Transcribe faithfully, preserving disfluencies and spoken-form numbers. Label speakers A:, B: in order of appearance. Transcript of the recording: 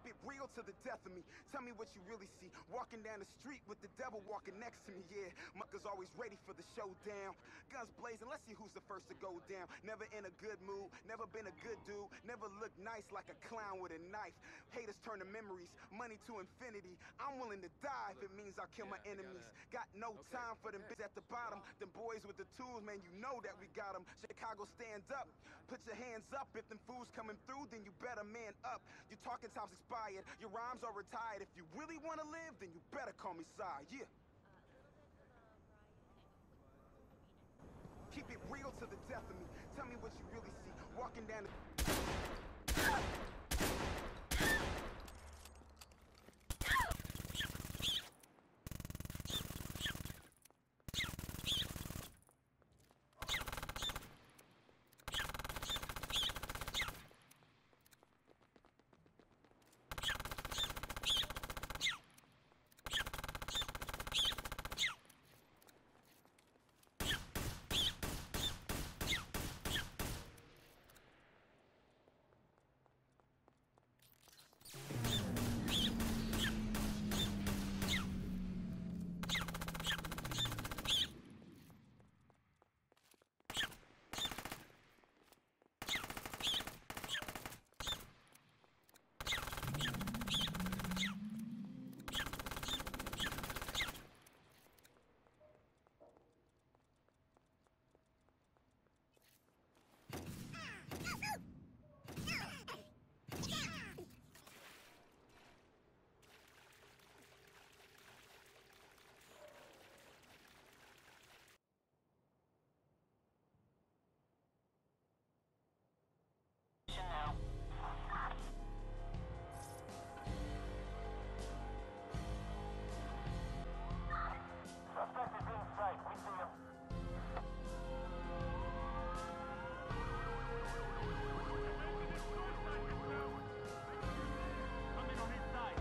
A: Keep it real to the death of me. Tell me what you really see. Walking down the street with the devil walking next to me, yeah. Mucker's always ready for the showdown. Guns blazing, let's see who's the first to go down. Never in a good mood, never been a good dude. Never looked nice like a clown with a knife. Haters turn to memories, money to infinity. I'm willing to die if it means I'll kill my enemies. Got no time for them bitches at the bottom. Them boys with the tools, man, you know that we got them. Chicago, stand up. Put your hands up. If them fools coming through, then you better man up. Your talking time's expired. Your rhymes are retired. If you really want to live, then you better call me sire, yeah. Keep it real to the death of me. Tell me what you really see. Walking down the...
B: Suspect is in sight. We see him. Coming on his side.